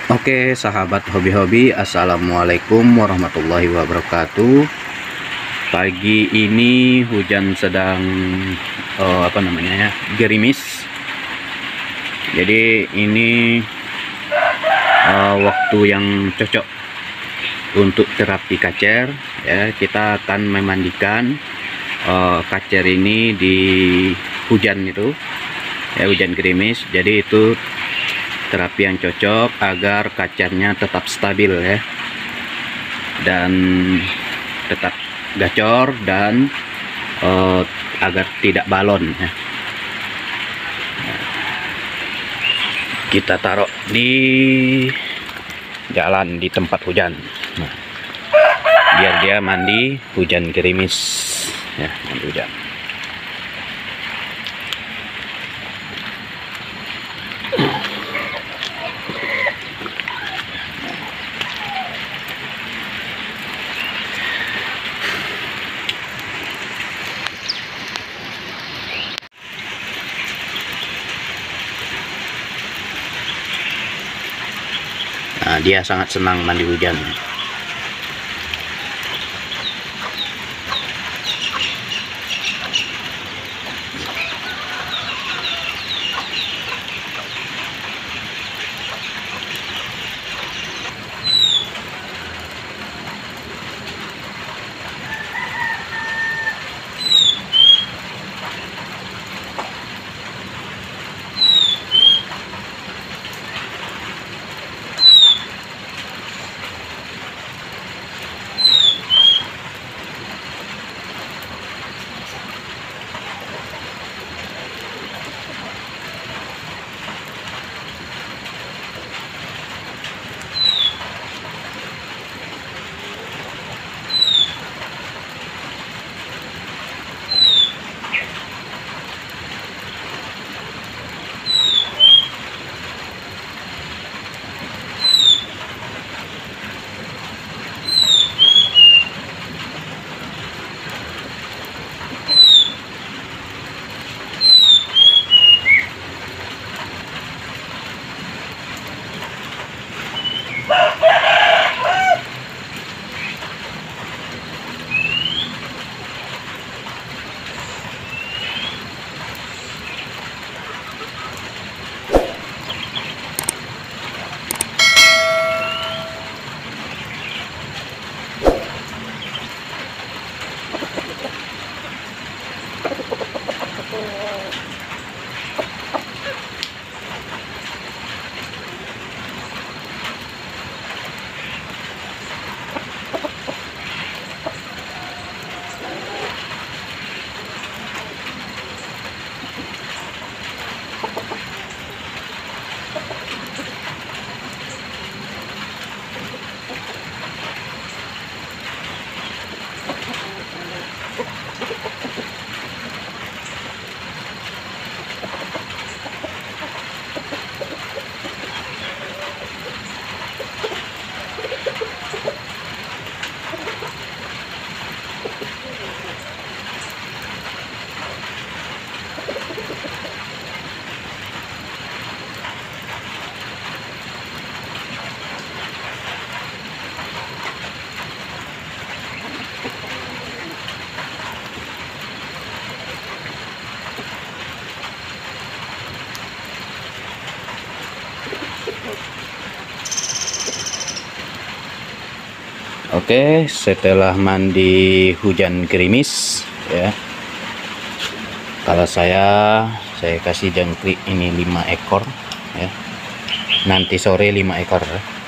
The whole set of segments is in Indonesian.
Oke, sahabat hobi-hobi, assalamualaikum warahmatullahi wabarakatuh. Pagi ini hujan sedang gerimis. Jadi ini waktu yang cocok untuk terapi kacer. Ya, kita akan memandikan kacer ini di hujan itu, ya, hujan gerimis. Jadi itu terapi yang cocok agar kacernya tetap stabil, ya, dan tetap gacor, dan agar tidak balon, ya. Kita taruh di jalan di tempat hujan, nah, biar dia mandi hujan gerimis, ya, mandi hujan. Nah, dia sangat senang mandi hujan. Oke, setelah mandi hujan gerimis, ya, kalau saya kasih jangkrik ini 5 ekor, ya. Nanti sore 5 ekor.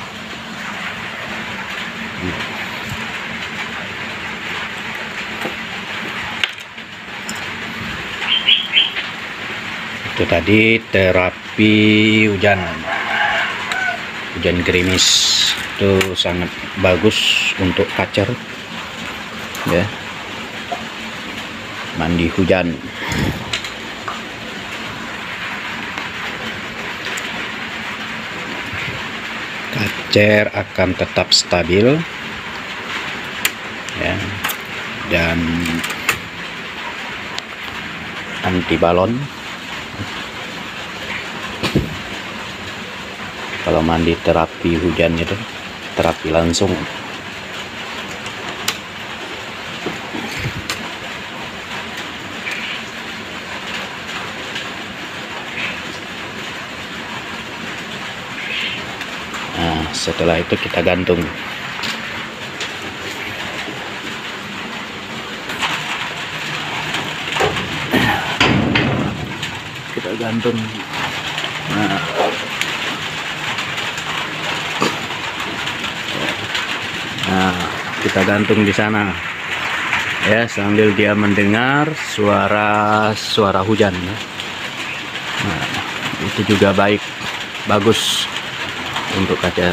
Itu tadi terapi hujan gerimis. Itu sangat bagus untuk kacer, ya, mandi hujan. Kacer akan tetap stabil, ya, dan anti balon. kalau mandi terapi hujan itu, terapi langsung. Nah, setelah itu kita gantung. Kita gantung. Nah, kita gantung di sana ya, sambil dia mendengar suara hujan ya. Nah, itu juga bagus untuk kacer.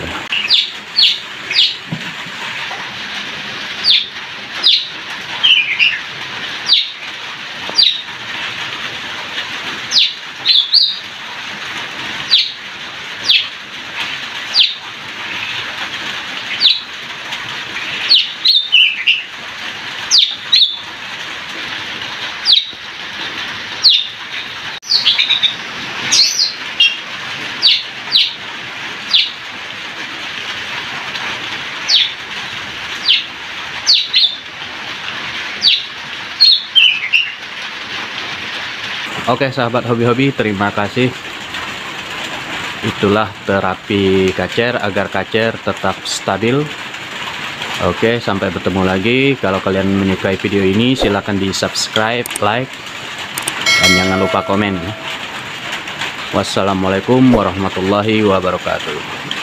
Oke sahabat hobi-hobi, terima kasih. Itulah terapi kacer agar kacer tetap stabil. Oke, sampai bertemu lagi. Kalau kalian menyukai video ini, silahkan di subscribe, like, dan jangan lupa komen. Wassalamualaikum warahmatullahi wabarakatuh.